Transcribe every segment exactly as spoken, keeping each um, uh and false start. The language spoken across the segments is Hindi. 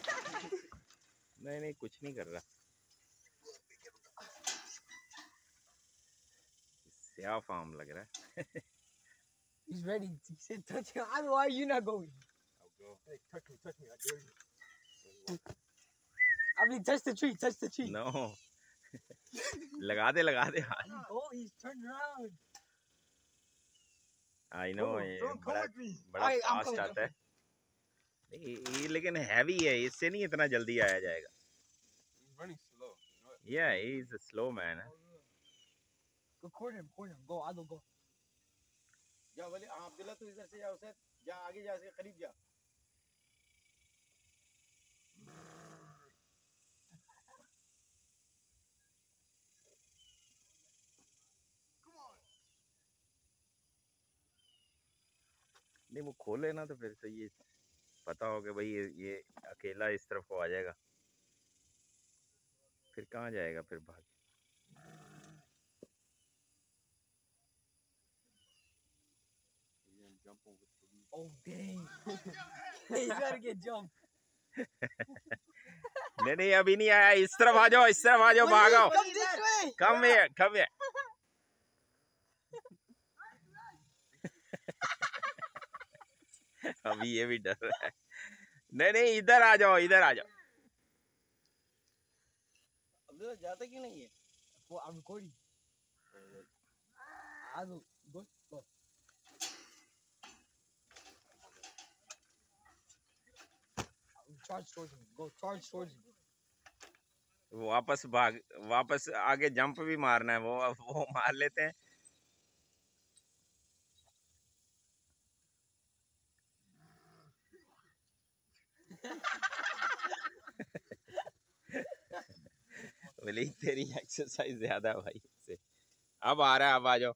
नहीं नहीं कुछ नहीं कर रहा। क्या फार्म लग रहा है। He's ready. He said, touch him. I don't know why you're not going. I'll go. Hey, touch me, touch me. I dare you. I mean, touch the tree, touch the tree. No. लगा दे लगा दे। Oh, he's turned around. I know ये बड़ा बड़ा फास्ट आता है। ये, ये लेकिन हैवी है, इससे नहीं इतना जल्दी आया जाएगा। He's running slow. Yeah, he's a slow man. Go court him, court him. Go, Adil, go. जा वाले अब्दुल्ला तू इधर से जा, उसे जा आगे जा, से करीब जा। नहीं वो खोले ना तो फिर से ये पता हो कि भाई ये, ये अकेला इस तरफ को आ जाएगा, फिर कहाँ जाएगा, फिर भाग। Oh dang! Hey, you gotta get jumped. नहीं नहीं अभी नहीं आया, इस तरफ आ जाओ, इस तरफ आ जाओ, भागो। Come here, come here. अभी ये भी डर रहा है। नहीं नहीं इधर आ जाओ, इधर आ जाओ। अब्दुल्ला जाता क्यों नहीं है? Well, I'm recording. Adil, go, go. Charge towards him. Go, charge towards him. वापस भाग, वापस आगे जंप भी मारना है, वो वो मार लेते हैं। बोले तेरी एक्सरसाइज ज्यादा भाई से। अब आ रहा है, अब आ जाओ।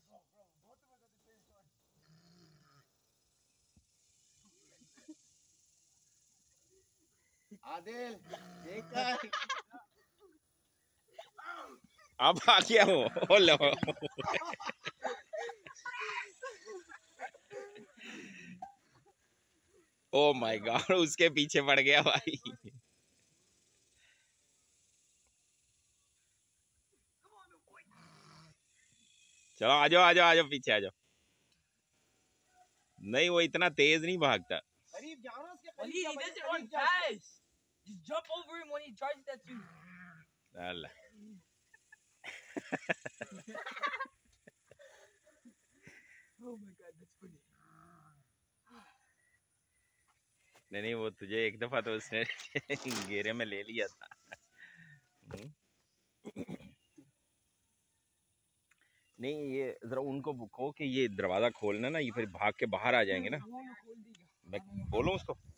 आदिल देखा अब आ गया वो। ओ लो। ओ माय गॉड, उसके पीछे पड़ गया भाई। चलो आ जाओ, आ जाओ, आ जाओ, पीछे आ जाओ। नहीं वो इतना तेज नहीं भागता। करीब जाओ ना उसके Well, करीब he, जा he भाई, doesn't करीब run जा। fast. Just jump over him when he charges at you. Allah. Oh my God, that's funny. नहीं नहीं वो तुझे एक दफा तो उसने घेरे में ले लिया था। नहीं ये जरा उनको कहो कि ये दरवाजा खोलना ना, ये फिर भाग के बाहर आ जाएंगे ना। मैं बोलूं उसको।